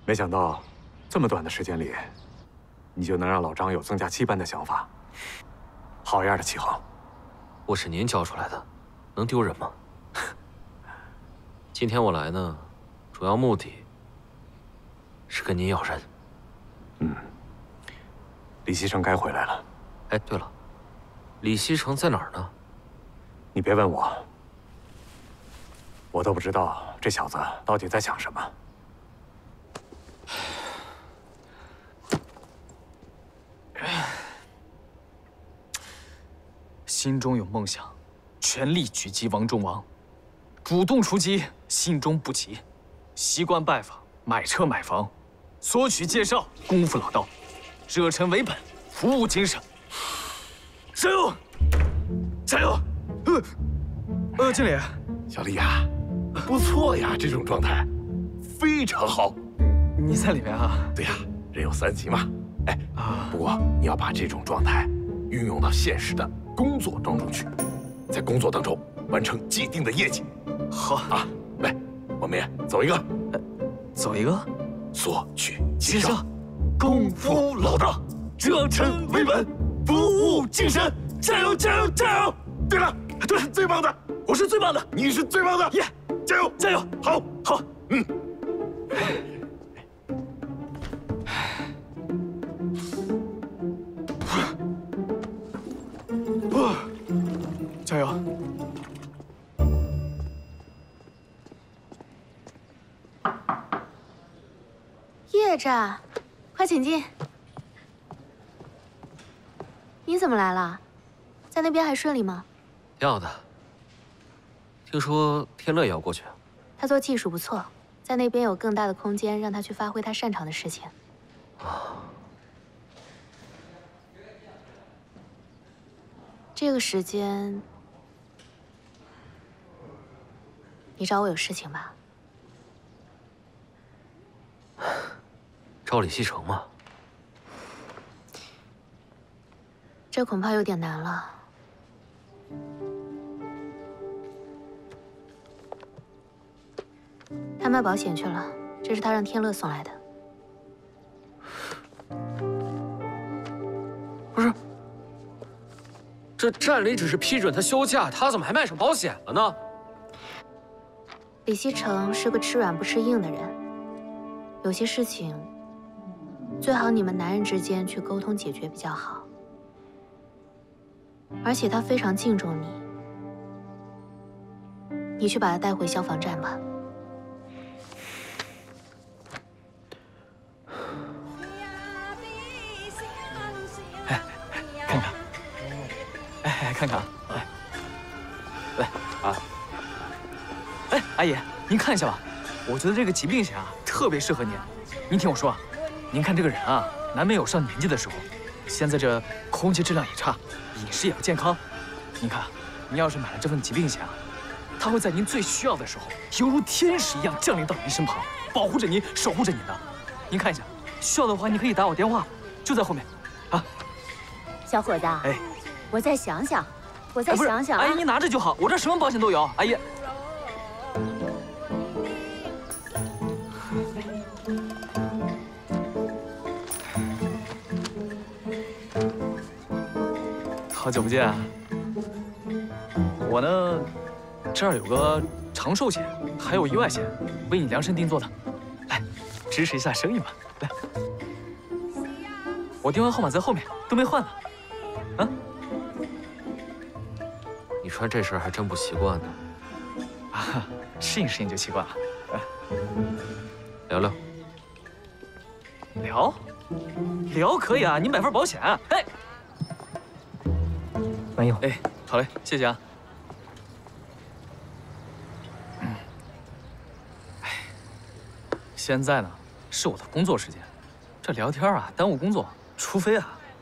没想到，这么短的时间里，你就能让老张有增加7班的想法。好样的，启恒！ 我是您教出来的，能丢人吗？今天我来呢，主要目的是跟您要人。 李西城该回来了。 哎，对了，李西城在哪儿呢？ 你别问我，我都不知道这小子到底在想什么。 心中有梦想，全力狙击王中王，主动出击，心中不急，习惯拜访，买车买房，索取介绍，功夫老道，热忱为本，服务精神。加油！加油！经理， 小李呀，不错呀，这种状态非常好。 你在里面啊？ 对呀，人有3急嘛。哎，不过你要把这种状态运用到现实的工作当中去，在工作当中完成既定的业绩。 好啊，来，我们也走一个， 走一个， 索取介绍，功夫老道，热忱为本，服务精神，加油加油加油！对了，对，最棒的， 我是最棒的， 你是最棒的， 耶！ 加油加油！ 好， 好，加油！ 叶战，快请进。你怎么来了？在那边还顺利吗？ 挺好的。听说天乐也要过去。 他做技术不错，在那边有更大的空间让他去发挥他擅长的事情。这个时间，你找我有事情吧？ 找李西城吗？ 这恐怕有点难了。他卖保险去了，这是他让天乐送来的。 不是，这站里只是批准他休假，他怎么还卖上保险了呢？ 李西城是个吃软不吃硬的人，有些事情最好你们男人之间去沟通解决比较好。而且他非常敬重你，你去把他带回消防站吧。 哎，看看，哎，看看，哎，来啊，哎，阿姨，您看一下吧，我觉得这个疾病险啊特别适合您。您听我说啊，您看这个人啊，难免有上年纪的时候，现在这空气质量也差。饮食也不健康，您看，您要是买了这份疾病险啊，它会在您最需要的时候，犹如天使一样降临到您身旁，保护着您，守护着您的。您看一下，需要的话你可以打我电话，就在后面，啊。 小伙子， 哎， 我再想想，我再想想。 阿姨，您拿着就好，我这什么保险都有，阿姨。好久不见啊！我呢，这儿有个长寿险，还有意外险，为你量身定做的，来，支持一下生意吧。来，我电话号码在后面，都没换呢。啊？ 你穿这身还真不习惯呢。 啊，适应适应就习惯了。 聊聊。 聊可以啊，你买份保险。哎。 没有。 哎，好嘞，谢谢啊。现在呢是我的工作时间，这聊天啊耽误工作，除非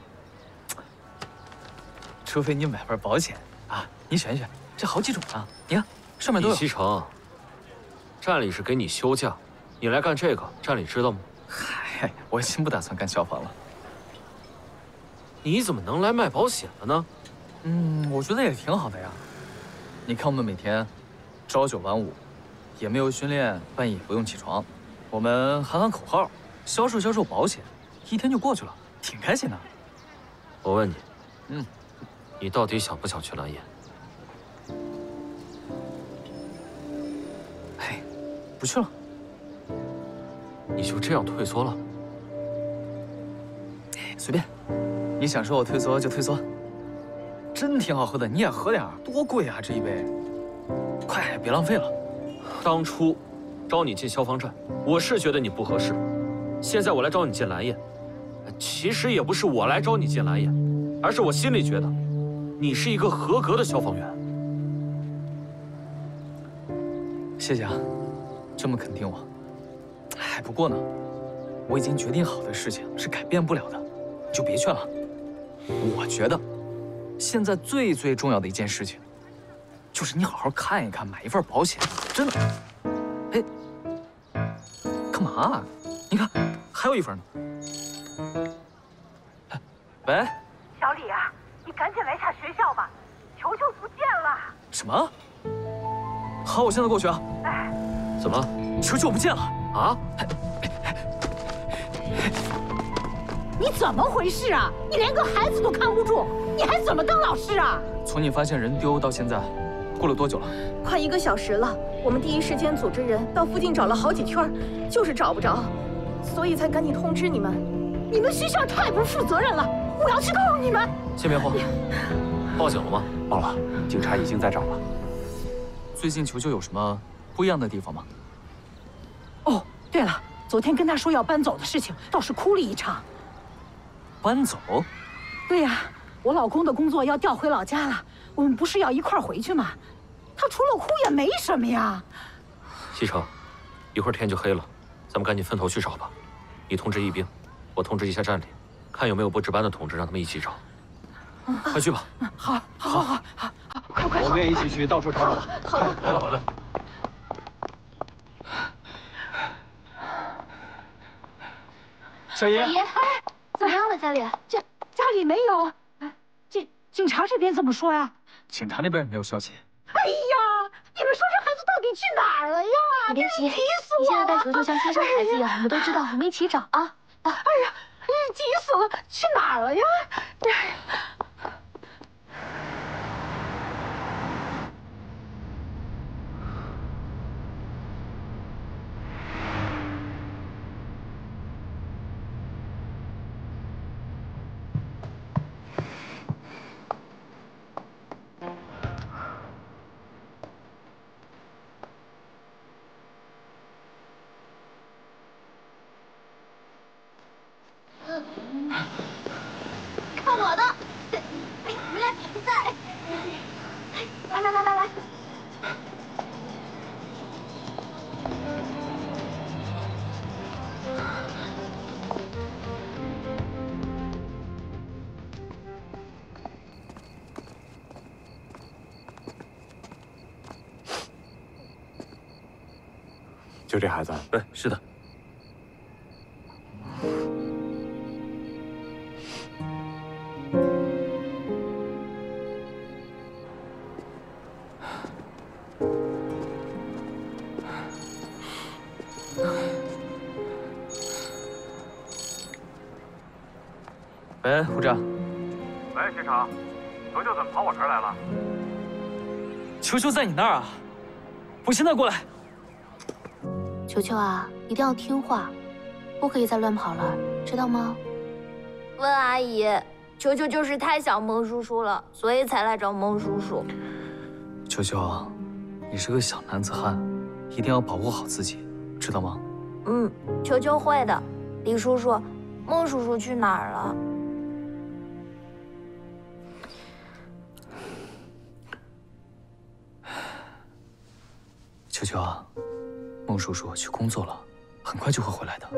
你买份保险啊，你选一选，这好几种啊，你看上面都有。 李西城，站里是给你休假，你来干这个，站里知道吗？ 嗨，我已经不打算干消防了。 你怎么能来卖保险了呢？ 我觉得也挺好的呀。你看我们每天朝9晚5，也没有训练，半夜不用起床， 我们喊喊口号，销售保险，一天就过去了，挺开心的。 我问你，你到底想不想去蓝野？ 哎，不去了。 你就这样退缩了？ 随便，你想说我退缩就退缩。真挺好喝的，你也喝点儿，多贵啊这一杯！快，别浪费了。 当初招你进消防站，我是觉得你不合适。现在我来招你进蓝野，其实也不是我来招你进蓝野，而是我心里觉得你是一个合格的消防员。 谢谢啊，这么肯定我。哎，不过呢，我已经决定好的事情是改变不了的，你就别劝了。我觉得，现在最重要的一件事情，就是你好好看一看，买一份保险，真的。哎，干嘛啊？你看，还有一份呢。哎，喂， 小李啊，你赶紧来下学校吧，球球不见了。 什么？好，我现在过去啊。 哎， 怎么了？ 球球不见了啊！ 你怎么回事啊？你连个孩子都看不住，你还怎么当老师啊？ 从你发现人丢到现在，过了多久了？ 快1个小时了。我们第一时间组织人到附近找了好几圈，就是找不着，所以才赶紧通知你们。 你们学校太不负责任了，我要去告你们！ 先别慌， 报警了吗？ 报了，警察已经在找了。 最近球球有什么不一样的地方吗？ 哦，对了，昨天跟他说要搬走的事情，倒是哭了一场。 搬走？ 对呀，我老公的工作要调回老家了，我们不是要一块儿回去吗？他除了哭也没什么呀。 西城，一会儿天就黑了，咱们赶紧分头去找吧。你通知义兵，我通知一下站里，看有没有不值班的同志，让他们一起找。快去吧。 好，快！ 我们也一起去到处找找。 好的。 好的。 小爷，怎么样了？家里？ 家里没有。警察这边怎么说呀？ 警察那边也没有消息。 哎呀，你们说这孩子到底去哪儿了呀？ 你别急， 急死我了！ 你现在带球球像亲生孩子一样，我们都知道，我们一起找啊！ 哎呀，急死了，去哪儿了呀？ 看我的！来！ 就这孩子？ 对，是的。 喂，护站。 喂，机长，球球怎么跑我这儿来了？ 球球在你那儿啊！我现在过来。 球球啊，一定要听话，不可以再乱跑了，知道吗？ 温阿姨，球球就是太想孟叔叔了，所以才来找孟叔叔。 球球，你是个小男子汉，一定要保护好自己，知道吗？ 球球会的。李叔叔，孟叔叔去哪儿了？ 球球啊，孟叔叔去工作了，很快就会回来的。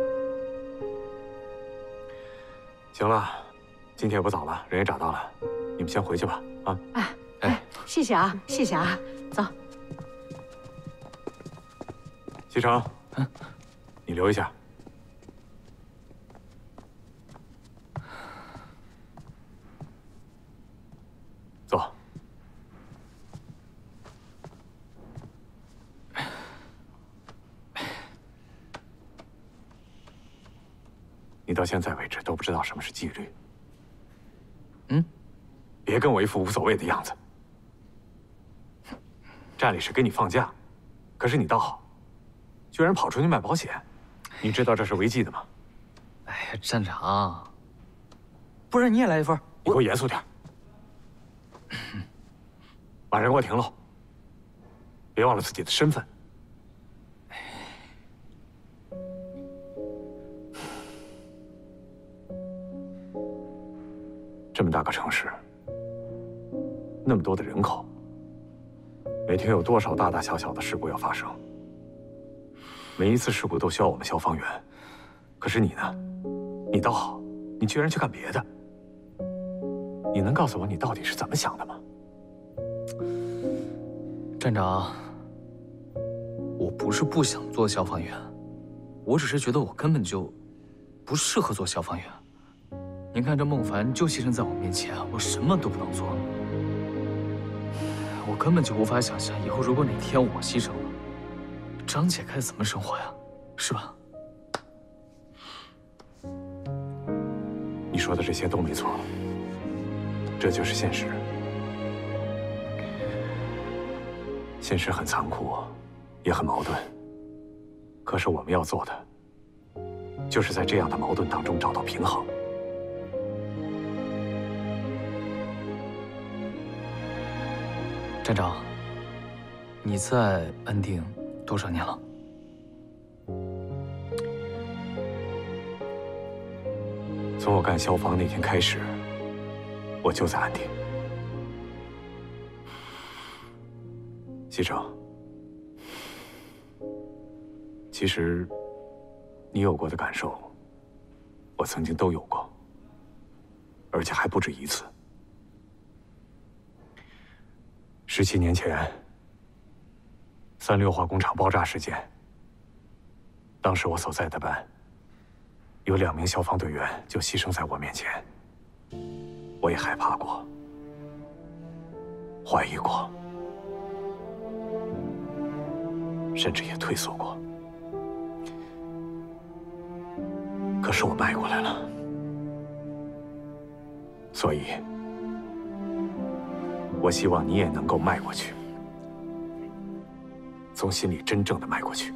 行了，今天也不早了，人也找到了，你们先回去吧。啊， 谢谢啊，走。 西城，你留一下。坐。 你到现在为止都不知道什么是纪律。 嗯， 别跟我一副无所谓的样子。站里是给你放假，可是你倒好，居然跑出去卖保险，你知道这是违纪的吗？ 哎呀，站长，不然你也来一份。 你给我严肃点。把人给我停喽！别忘了自己的身份。这么大个城市，那么多的人口，每天有多少大大小小的事故要发生？每一次事故都需要我们消防员，可是你呢？你倒好，你居然去干别的。你能告诉我你到底是怎么想的吗？ 站长，我不是不想做消防员，我只是觉得我根本就不适合做消防员。您看这孟凡就牺牲在我面前，我什么都不能做。我根本就无法想象以后如果哪天我牺牲了，张姐该怎么生活呀？是吧？ 你说的这些都没错，这就是现实。现实很残酷，也很矛盾。可是我们要做的，就是在这样的矛盾当中找到平衡。 站长，你在安定多少年了？ 从我干消防那天开始，我就在安定。西城，其实你有过的感受，我曾经都有过，而且还不止一次。17年前，36化工厂爆炸事件，当时我所在的班，有2名消防队员就牺牲在我面前。我也害怕过，怀疑过，甚至也退缩过。可是我迈过来了，所以，我希望你也能够迈过去，从心里真正的迈过去。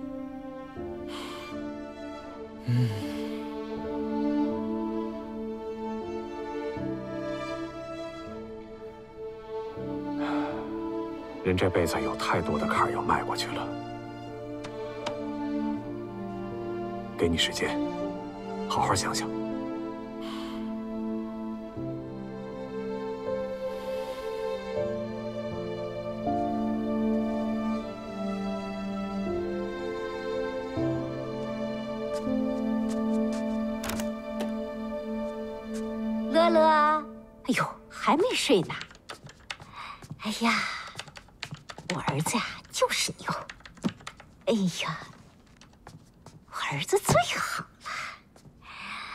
人这辈子有太多的坎儿要迈过去了，给你时间，好好想想。 乐乐，哎呦，还没睡呢。哎呀，我儿子呀就是牛。哎呀，我儿子最好了。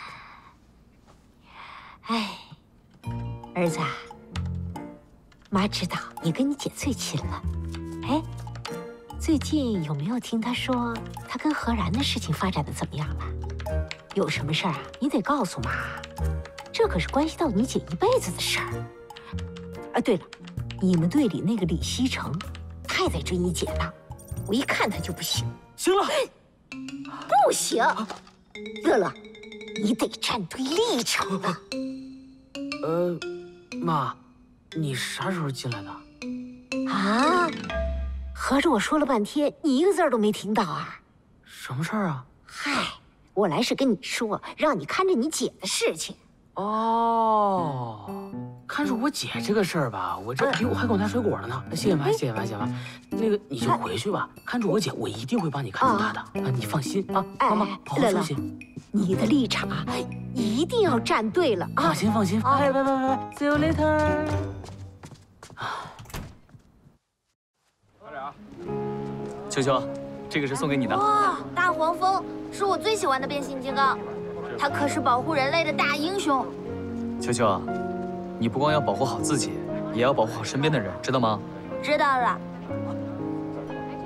哎，儿子啊，妈知道你跟你姐最亲了。哎，最近有没有听他说他跟何然的事情发展的怎么样了？有什么事儿啊，你得告诉妈。这可是关系到你姐一辈子的事儿。啊，对了，你们队里那个李西城，太在追你姐了，我一看他就不行。 行了， 不行，乐乐，你得站队历程了。 妈，你啥时候进来的？ 啊，合着我说了半天，你一个字儿都没听到啊？ 什么事儿啊？ 嗨，我来是跟你说，让你看着你姐的事情。 哦，看着我姐这个事儿吧，我这我还给我拿水果了呢。谢谢妈，谢谢妈，谢谢妈。那个你就回去吧，看着我姐，我一定会帮你看住她的。啊，你放心啊，妈妈，好好休息。 你的立场啊，一定要站对了啊！ 放心，放心。拜拜拜拜拜 ，See you later。 快点啊！ 秋秋，这个是送给你的。 哇，大黄蜂是我最喜欢的变形金刚，它可是保护人类的大英雄。 秋秋，你不光要保护好自己，也要保护好身边的人，知道吗？ 知道了。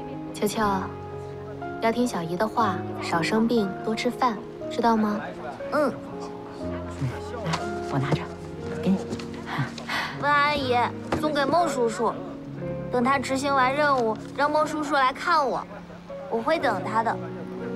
秋秋，要听小姨的话，少生病，多吃饭，知道吗？ 嗯， 来，我拿着，给你。 温阿姨，送给孟叔叔。等他执行完任务，让孟叔叔来看我，我会等他的。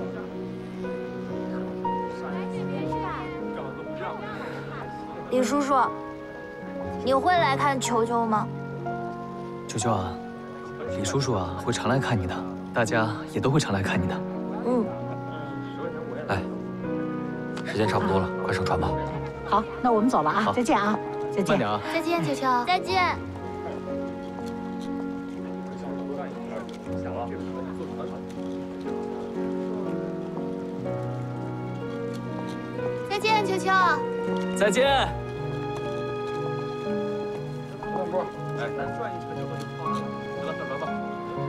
李叔叔，你会来看球球吗？ 球球啊，李叔叔啊会常来看你的，大家也都会常来看你的。 嗯。 哎，时间差不多了，快上船吧。 好，那我们走了啊，再见啊，再见。 慢点啊。 再见，球球。 再见。 再见，球球。 再见。 慢波，哎，咱转一圈就能到了，得了，上船吧。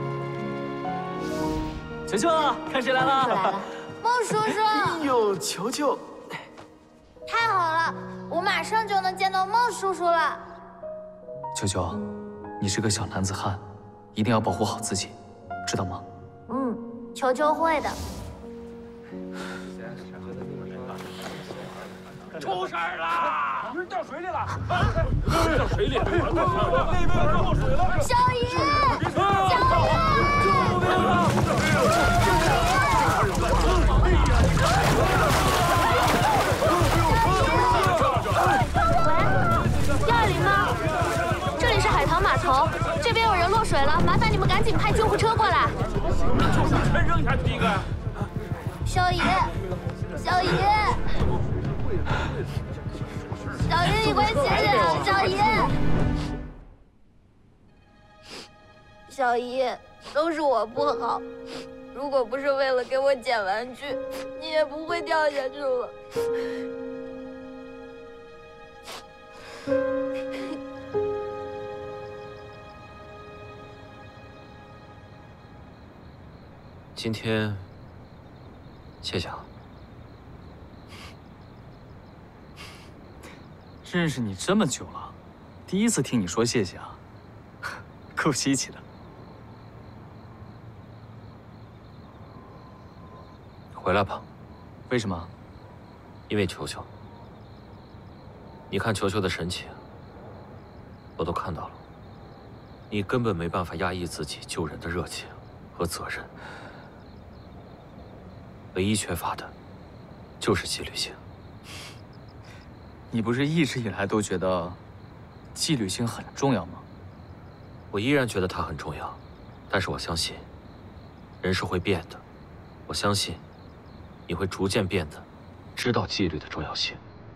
球球，看谁来了？ 来了，孟叔叔。 哎呦，球球， 太好了，我马上就能见到孟叔叔了。 球球，你是个小男子汉，一定要保护好自己，知道吗？ 嗯，球球会的。 出事儿啦！有人掉水里了！ 掉水里！那边落水了！ 小姨，小姨！ 救命啊！ 喂，120吗？这里是海棠码头，这边有人落水了，麻烦你们赶紧派救护车过来。 全扔下去一个！ 小姨，小姨，小姨，你快醒醒！小姨，小姨，都是我不好。如果不是为了给我捡玩具，你也不会掉下去了。 今天，谢谢啊。 认识你这么久了，第一次听你说谢谢啊，够稀奇的。 回来吧。 为什么？ 因为球球。你看球球的神情，我都看到了。你根本没办法压抑自己救人的热情和责任，唯一缺乏的，就是纪律性。 你不是一直以来都觉得纪律性很重要吗？ 我依然觉得它很重要，但是我相信，人是会变的。我相信，你会逐渐变得知道纪律的重要性。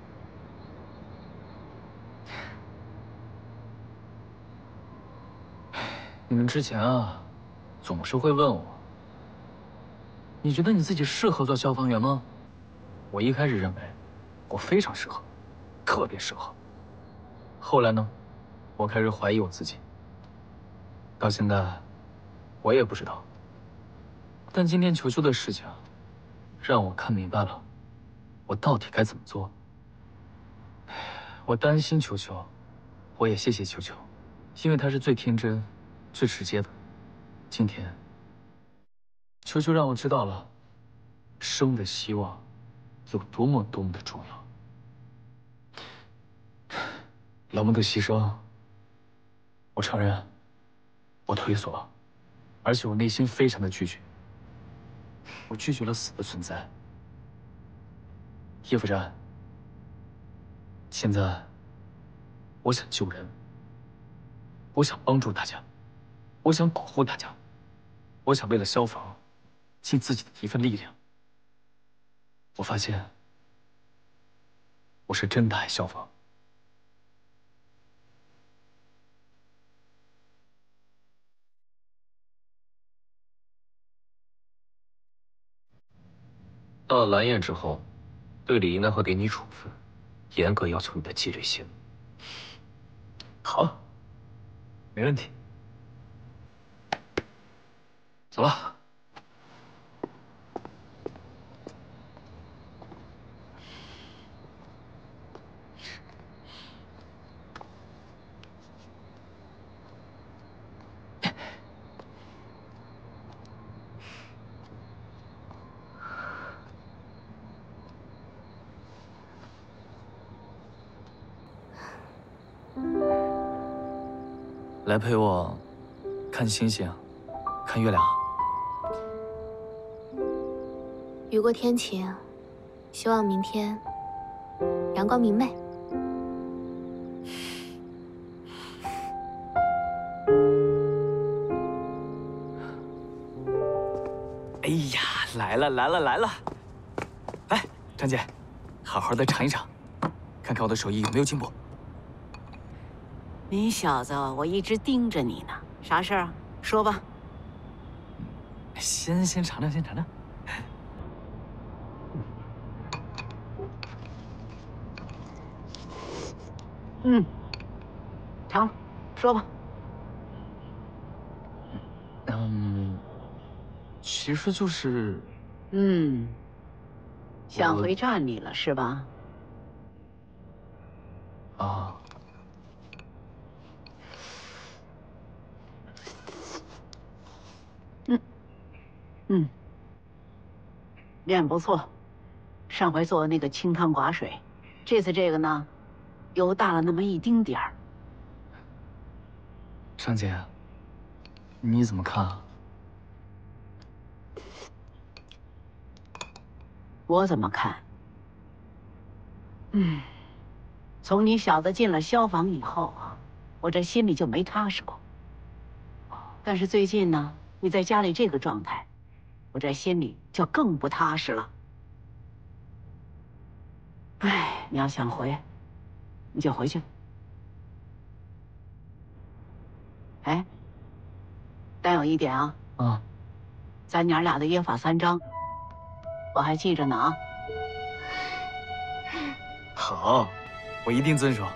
你们之前啊，总是会问我，你觉得你自己适合做消防员吗？我一开始认为我非常适合，特别适合。后来呢，我开始怀疑我自己。到现在，我也不知道。但今天球球的事情，让我看明白了，我到底该怎么做。我担心球球，我也谢谢球球，因为他是最天真、最直接的。今天，球球让我知道了，生的希望有多么多么的重要。老孟的牺牲，我承认，我推搡，而且我内心非常的拒绝。我拒绝了死的存在。叶夫人，现在，我想救人，我想帮助大家，我想保护大家，我想为了消防，尽自己的一份力量。我发现，我是真的爱消防。 到了蓝焰之后，队里应该会给你处分，严格要求你的纪律性。 好，没问题。走了。 来陪我看星星，看月亮。 雨过天晴，希望明天阳光明媚。 哎呀，来了！来，张姐，好好的尝一尝，看看我的手艺有没有进步。 你小子，我一直盯着你呢，啥事儿啊？说吧。 先尝尝，先尝尝。 尝，说吧。 其实就是， 想回站里了是吧？ 啊。 面不错，上回做的那个清汤寡水，这次这个呢，油大了那么一丁点儿。 张姐，你怎么看啊？ 我怎么看？从你小子进了消防以后啊，我这心里就没踏实过。但是最近呢，你在家里这个状态，我这心里就更不踏实了。哎，你要想回，你就回去。哎，但有一点啊，咱娘俩的约法三章，我还记着呢啊。 好，我一定遵守。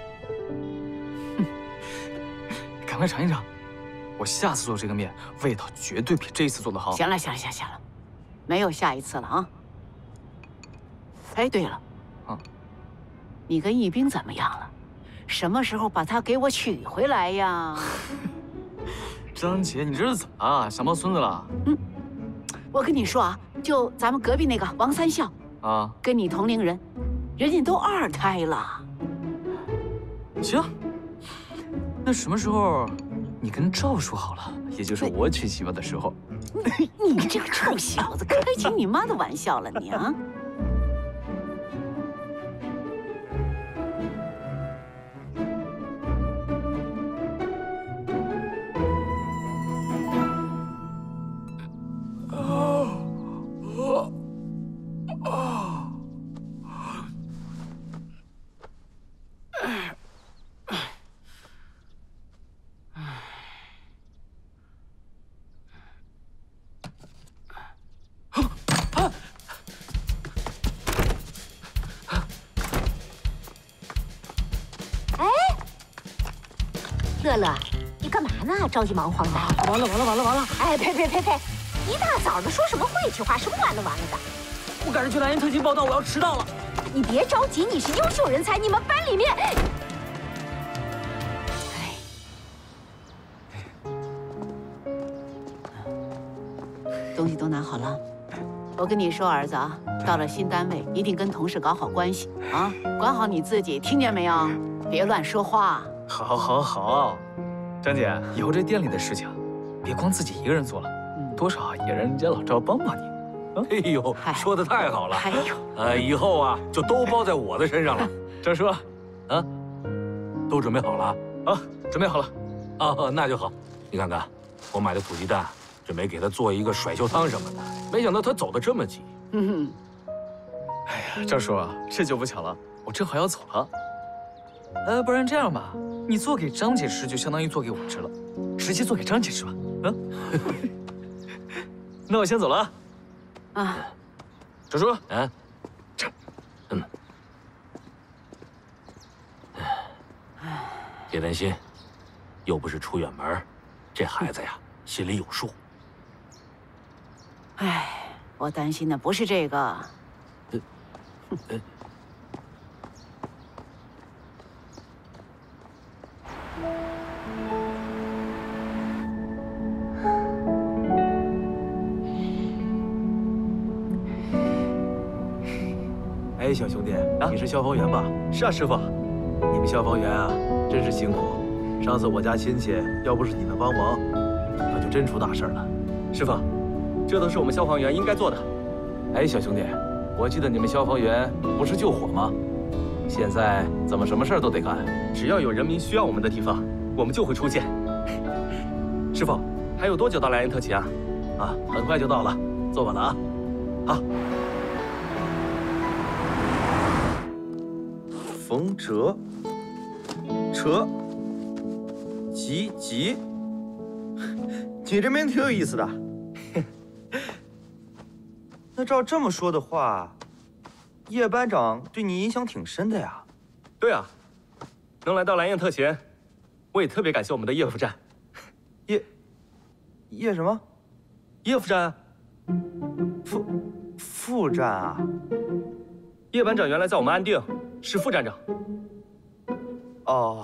赶快尝一尝，我下次做这个面味道绝对比这次做的好。 行了，没有下一次了啊。哎，对了，你跟义兵怎么样了？什么时候把他给我娶回来呀？ 张姐，你这是怎么了？想抱孙子了？ 我跟你说啊，就咱们隔壁那个王三笑啊， 跟你同龄人，人家都2胎了。 行，那什么时候你跟赵叔好了，也就是我娶媳妇的时候。 你这个臭小子，开起你妈的玩笑了你啊！ 乐乐，你干嘛呢？着急忙慌的。 完了！ 哎，呸！一大早的说什么晦气话，什么完了的。 我赶着去莱茵特勤报道，我要迟到了。 你别着急，你是优秀人才，你们班里面。 东西都拿好了。我跟你说，儿子啊，到了新单位一定跟同事搞好关系啊，管好你自己，听见没有？别乱说话。 好，张姐，以后这店里的事情，别光自己一个人做了，多少也让人家老赵帮帮你。 哎呦，说的太好了！ 哎呦， 以后啊，就都包在我的身上了。 赵叔， 都准备好了啊？准备好了。 啊，那就好。你看看，我买的土鸡蛋，准备给他做一个甩袖汤什么的。没想到他走得这么急。 哎呀，赵叔，这就不巧了，我正好要走了。不然这样吧，你做给张姐吃，就相当于做给我吃了，直接做给张姐吃吧。那我先走了啊。赵叔， 别担心，又不是出远门，这孩子呀心里有数。 哎，我担心的不是这个。 哎，小兄弟，你是消防员吧？ 是啊，师傅。 你们消防员啊，真是辛苦。 上次我家亲戚要不是你的帮忙，可就真出大事了。 师傅，这都是我们消防员应该做的。 哎，小兄弟，我记得你们消防员不是救火吗？现在怎么什么事儿都得干？ 只要有人民需要我们的地方，我们就会出现。师傅，还有多久到莱茵特勤啊？ 啊，很快就到了，坐稳了啊。好。 冯哲，哲，吉，你这名挺有意思的。那照这么说的话，叶班长对你影响挺深的呀。 对啊，能来到莱茵特勤，我也特别感谢我们的叶副站。 叶什么？ 叶副站。 副站啊？ 叶班长原来在我们安定是副站长。 哦。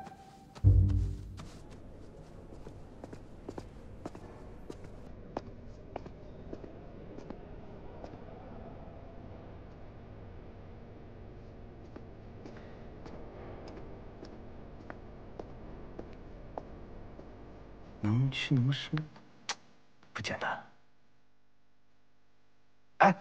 能屈能伸，不简单。哎，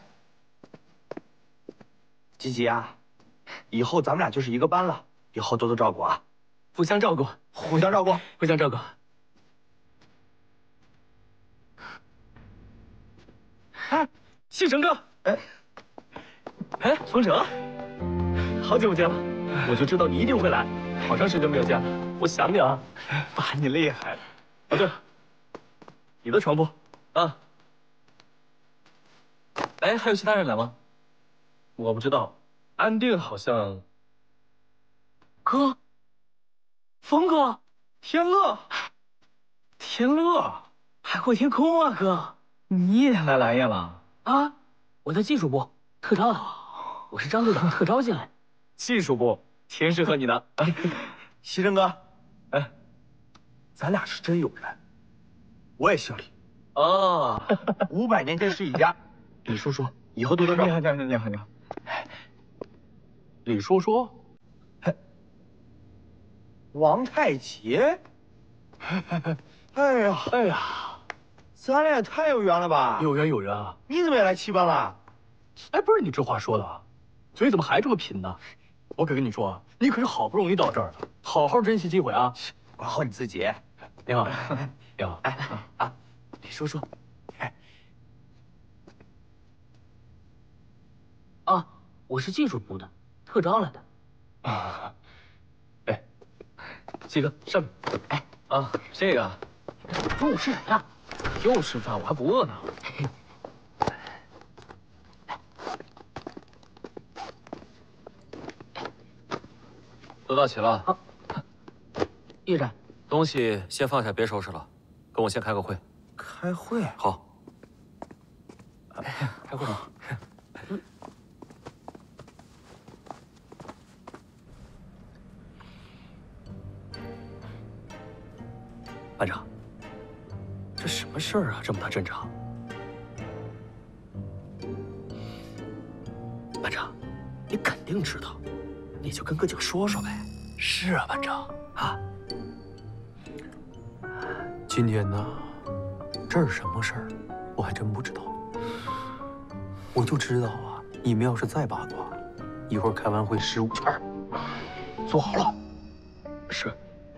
吉啊，以后咱们俩就是一个班了，以后多多照顾啊， 互相照顾， 互相照顾， 互相照顾。哎，西城哥，哎，冯哲，好久不见了，我就知道你一定会来，好长时间没有见了，我想你啊。 爸，你厉害。 哦对，你的床铺啊。哎，还有其他人来吗？我不知道，安定好像。哥，峰哥，天乐，海阔天空啊，哥， 你也来蓝叶了？ 啊，我在技术部特招的，我是张队长特招进来。技术部挺适合你的。 西征哥， 哎， 咱俩是真有缘。我也姓李。 哦 ，500年前是一家。李叔叔，以后多多照顾。你好。 李叔叔， 王太奇。哎呀，咱俩也太有缘了吧！ 有缘啊！ 你怎么也来七班了？ 哎，不是你这话说的，嘴怎么还这么贫呢？我可跟你说，你可是好不容易到这儿的，好好珍惜机会啊！ 管好你自己。 你好，李叔叔。啊，我是技术部的，特招来的。啊，哎，西哥，上面。哎，啊，这个中午吃什么呀？又吃饭，我还不饿呢。都到齐了。好，叶战，东西先放下，别收拾了，跟我先开个会。 开会？ 好。开会。班长，这什么事儿啊？这么大阵仗。班长，你肯定知道，你就跟哥几个说说呗。是啊，班长啊。 今天呢，这是什么事儿，我还真不知道。我就知道啊，你们要是再八卦，一会儿开完会15圈，做好了。 是。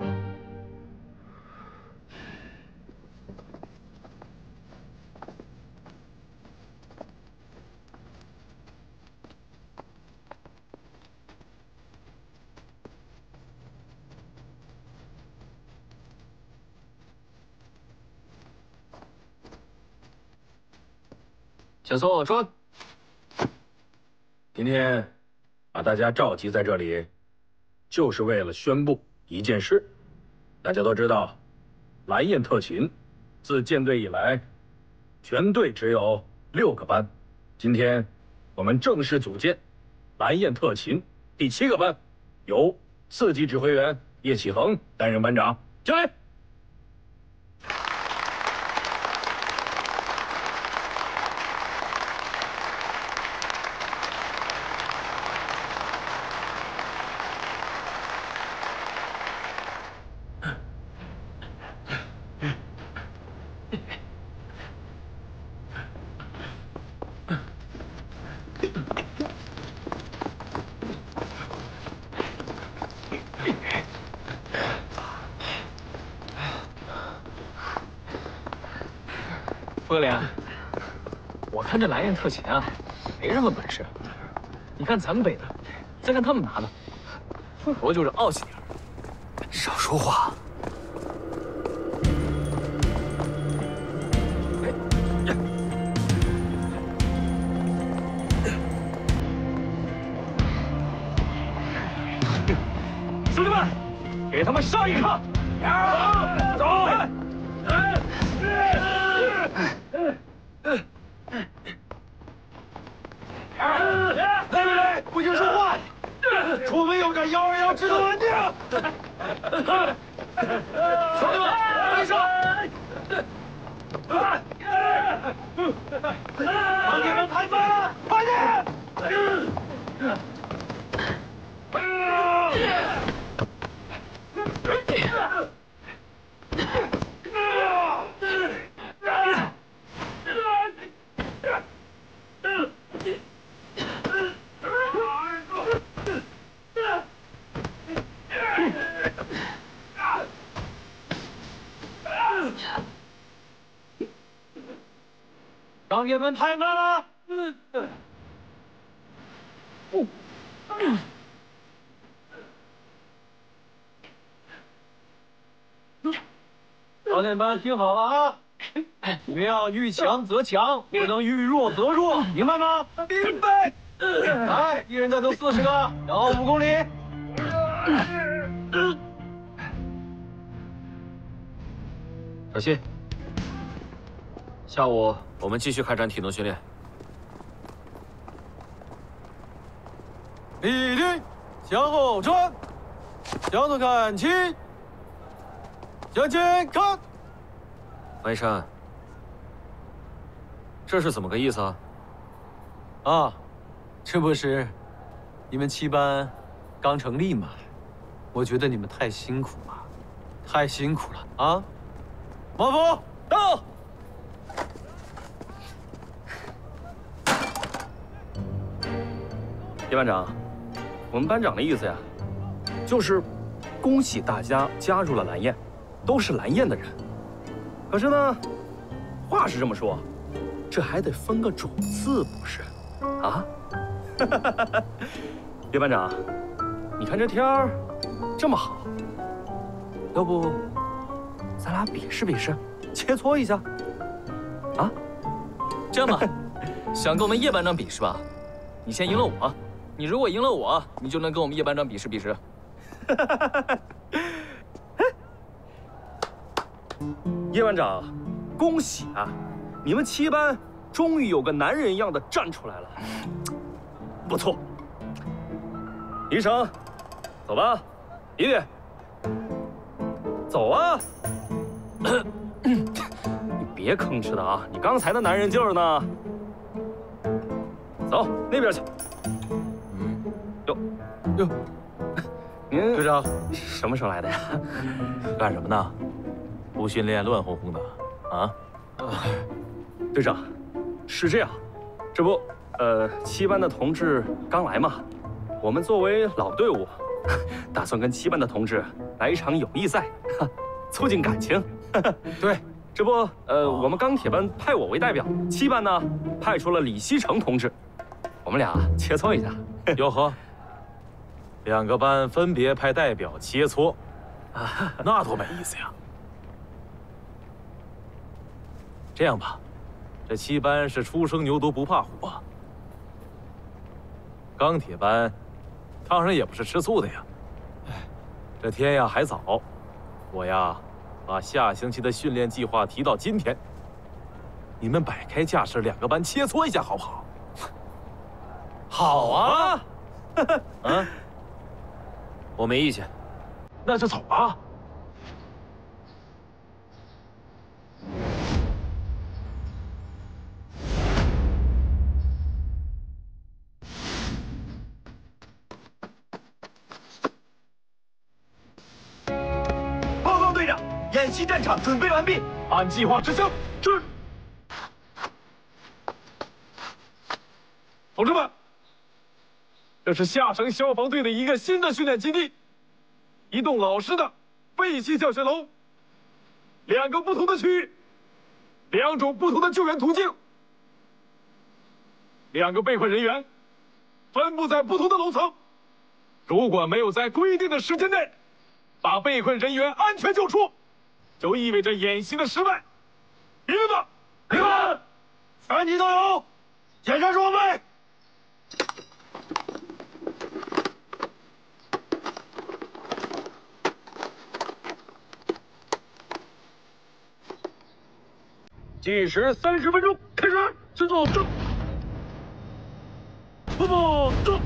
请坐，说。 今天把大家召集在这里，就是为了宣布一件事。大家都知道，蓝焰特勤自建队以来，全队只有6个班。今天我们正式组建蓝焰特勤第7个班，由4级指挥员叶启恒担任班长。敬礼！ 四连，我看这蓝焰特勤啊，没什么本事。你看咱们北的，再看他们拿的，不过就是傲气点儿。 少说话。 兄弟们，给他们上一课！走！来，不许说话，除非有个121制动文件。兄弟们，围上！把你们抬翻了，快点！钢铁门太慢了。少年班听好了啊！你们要遇强则强，不能遇弱则弱，明白吗？明白。来，一人带头40个，然后5公里。 小新，下午我们继续开展体能训练。 立定，向后转，向左看齐，向前看。 王一山，这是怎么个意思啊？ 啊，这不是你们7班刚成立吗？我觉得你们太辛苦了，太辛苦了啊！王府到。 叶班长，我们班长的意思呀，就是恭喜大家加入了蓝焰，都是蓝焰的人。可是呢，话是这么说，这还得分个主次，不是？啊？叶班长，你看这天儿这么好，要不咱俩比试比试，切磋一下？啊？ 这样吧，想跟我们叶班长比试吧？你先赢了我，你如果赢了我，你就能跟我们叶班长比试比试。 叶班长，恭喜啊！你们7班终于有个男人一样的站出来了，不错。李成，走吧，弟弟，走啊！你别吭哧的啊！你刚才的男人劲儿呢？走那边去。哟，您队长什么时候来的呀？ 干什么呢？不训练乱哄哄的啊？ 队长，是这样，这不，7班的同志刚来嘛，我们作为老队伍，打算跟7班的同志来一场友谊赛，促进感情。对，这不，我们钢铁班派我为代表，7班呢派出了李西成同志，我们俩切磋一下。 哟呵，2个班分别派代表切磋，那多没意思呀！这样吧，这7班是初生牛犊不怕虎啊。钢铁班，当然也不是吃素的呀。这天呀还早，我呀把下星期的训练计划提到今天。你们摆开架势，2个班切磋一下，好不好？ 好啊！嗯，我没意见。 那就走吧。 报告队长，演习战场准备完毕，按计划执行。是。同志们，这是下城消防队的一个新的训练基地，一栋老式的废弃教学楼，2个不同的区域， 2种不同的救援途径。2个被困人员分布在不同的楼层，如果没有在规定的时间内把被困人员安全救出，就意味着演习的失败。明白吗？明白。全体都有，检查装备。 计时30分钟，开始，迅速走。步步走。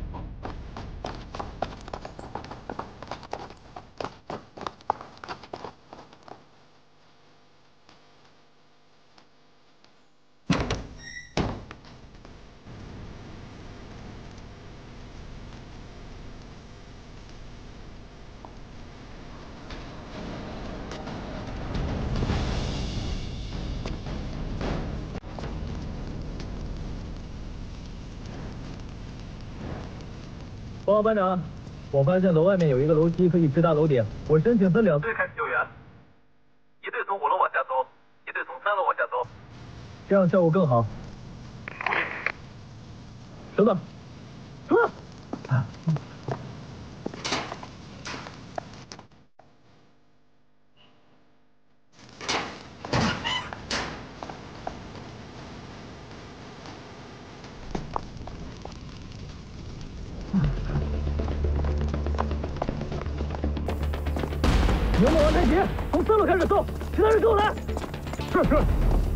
报告班长，我发现楼外面有一个楼梯可以直达楼顶，我申请分2队开始救援。1队从5楼往下走，1队从3楼往下走，这样效果更好。等等，出来！牛猛王太极，从3楼开始送，其他人跟我来。是。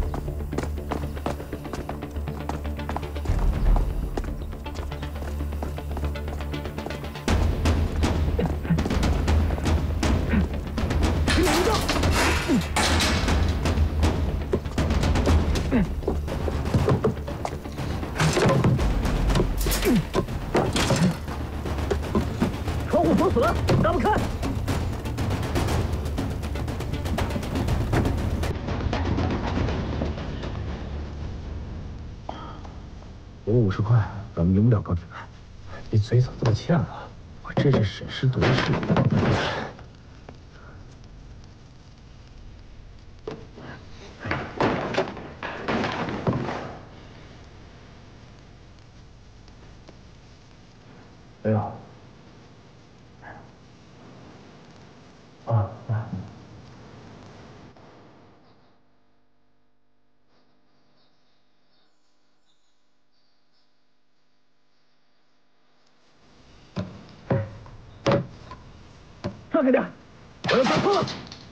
窗户锁死了，打不开。 给我50块，咱们赢不了高铁。别嘴走这么欠了，我这是审时度势。哎呀！来。放开点，我要上车了。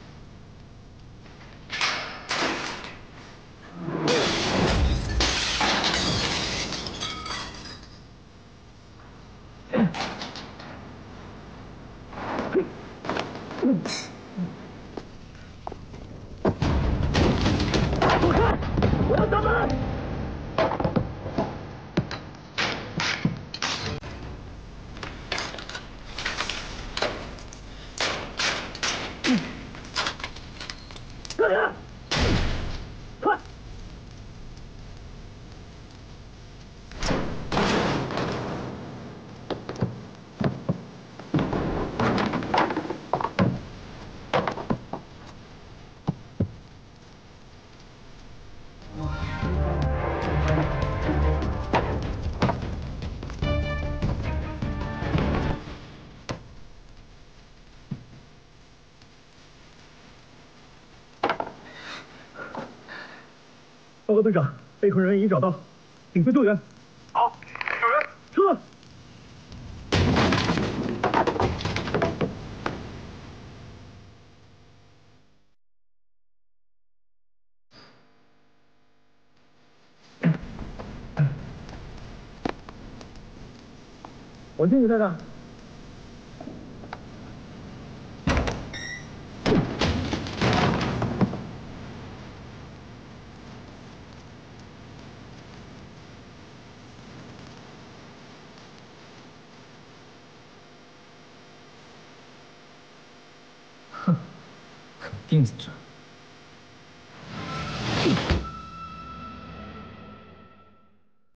躲开！我要打门！这里，快！报告队长，被困人员已找到，请退救援。好，救援，撤。我进去看看。定在这儿。